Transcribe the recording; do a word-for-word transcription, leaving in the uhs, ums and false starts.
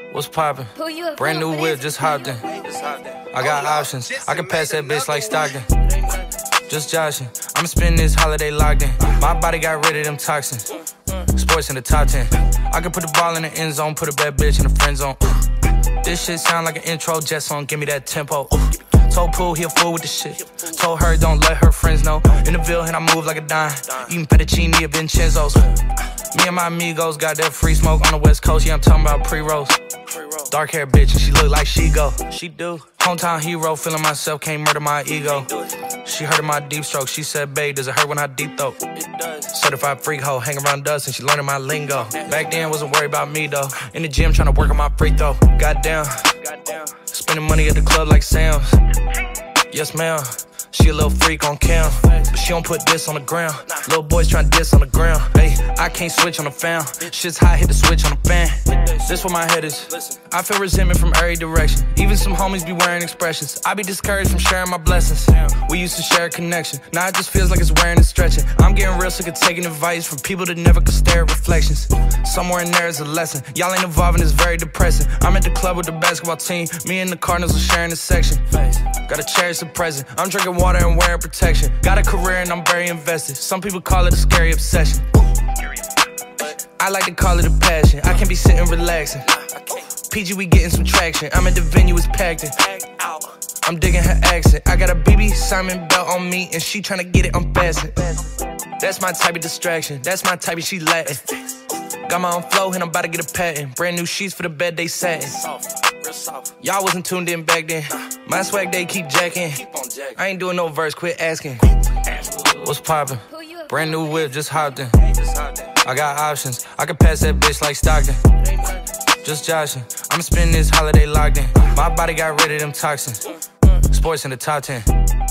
What's poppin'? Brand new whip, just hopped in. I got options, I can pass that bitch like Stockton. Just joshing, I'ma spend this holiday locked in. My body got rid of them toxins. Sports in the top ten. I can put the ball in the end zone, put a bad bitch in the friend zone. This shit sound like an intro jet song, give me that tempo. Told Pooh he a fool with the shit. Told her don't let her friends know. In the Ville and I move like a dime. Eating fettuccine at Vincenzo's. Me and my amigos got that free smoke on the west coast. Yeah, I'm talking about pre-rolls. Dark hair bitch and she look like she go. She do. Hometown hero, feeling myself, can't murder my ego. She heard of my deep stroke. She said, babe, does it hurt when I deep throat? Certified freak hoe, hang around dust and she learning my lingo. Back then, wasn't worried about me though. In the gym, trying to work on my free throw. Goddamn. Spending money at the club like Sam's. Yes, ma'am. She a little freak on cam, but she don't put this on the ground. Little boys tryna diss on the ground. Hey, I can't switch on the fan. Shit's hot, hit the switch on the fan. This where my head is. I feel resentment from every direction. Even some homies be wearing expressions. I be discouraged from sharing my blessings. We used to share a connection. Now it just feels like it's wearing and stretching. I'm getting real sick of taking advice from people that never could stare at reflections. Somewhere in there is a lesson. Y'all ain't evolving, it's very depressing. I'm at the club with the basketball team. Me and the Cardinals are sharing the section. Gotta cherish the present. I'm drinking water and wearing protection. Got a career and I'm very invested. Some people call it a scary obsession. I like to call it a passion. I can't be sitting relaxing. P G, we getting some traction. I'm at the venue, it's packed in. I'm digging her accent. I got a B B Simon belt on me and she tryna get it unfastened. That's my type of distraction. That's my type of she Latin. Got my own flow and I'm about to get a patent. Brand new sheets for the bed they satin. Y'all wasn't tuned in back then. My swag they keep jacking. I ain't doing no verse, quit asking. What's poppin'? Brand new whip, just hopped in. I got options, I can pass that bitch like Stockton. Just joshing, I'ma spend this holiday locked in. My body got rid of them toxins. Sports in the top ten.